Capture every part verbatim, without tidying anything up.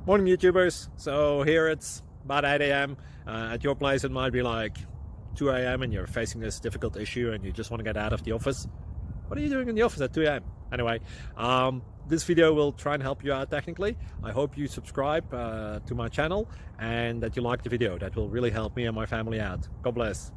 Morning YouTubers. So here it's about eight A M Uh, at your place it might be like two A M and you're facing this difficult issue and you just want to get out of the office. What are you doing in the office at two A M? Anyway, um, this video will try and help you out technically. I hope you subscribe uh, to my channel and that you like the video. That will really help me and my family out. God bless.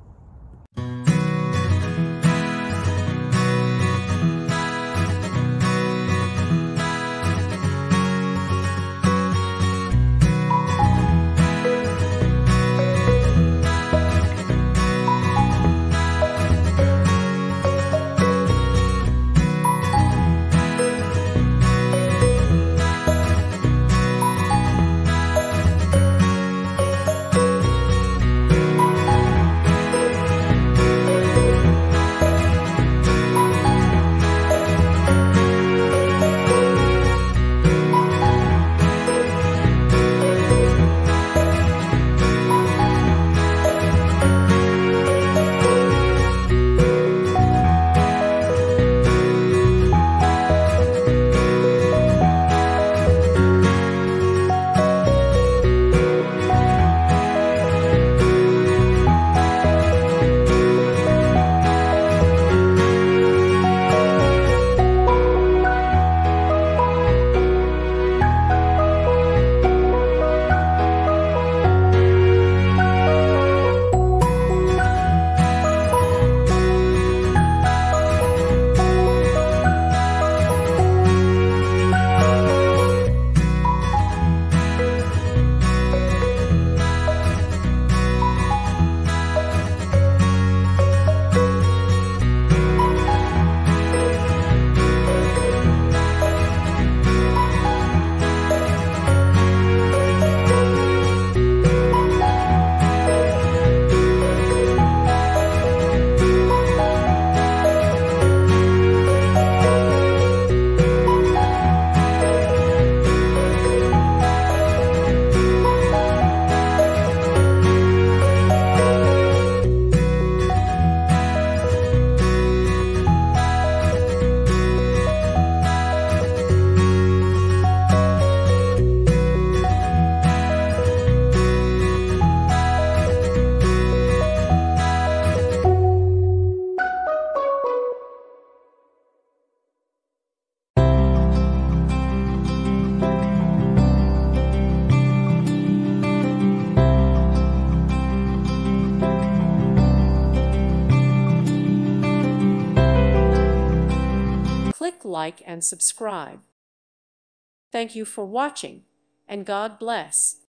Click like and subscribe. Thank you for watching, and God bless.